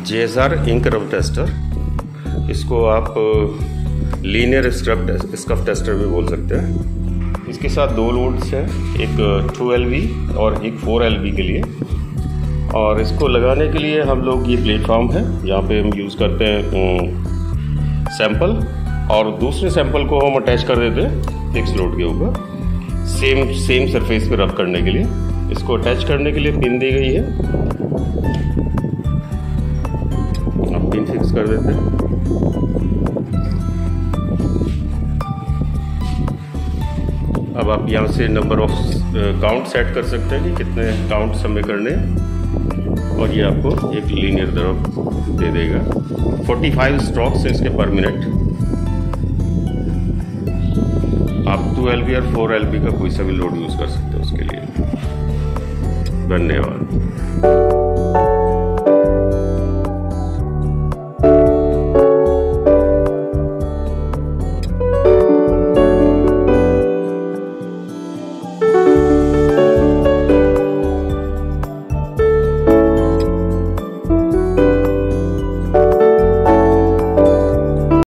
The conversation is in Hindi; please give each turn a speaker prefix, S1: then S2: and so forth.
S1: JSR इंक रब टेस्टर, इसको आप लीनियर स्कफ टेस्टर भी बोल सकते हैं। इसके साथ दो लोड्स हैं, एक 2 LV और एक 4 LV के लिए। और इसको लगाने के लिए हम लोग, ये प्लेटफॉर्म है जहाँ पे हम यूज़ करते हैं सैंपल, और दूसरे सैंपल को हम अटैच कर देते हैं फिक्स लोड के ऊपर, सेम सरफेस पे रब करने के लिए। इसको अटैच करने के लिए पिन दी गई है, आप पिन फिक्स कर देते हैं। अब आप यहाँ से नंबर ऑफ काउंट सेट कर सकते हैं कि कितने काउंट्स हमें करने हैं, और ये आपको एक लीनियर ड्रॉप दे देगा। 45 स्ट्रोक्स हैं इसके पर मिनट। आप 2 LV और 4 LV का कोई सा भी लोड यूज़ कर सकते हैं उसके लिए। धन्यवाद।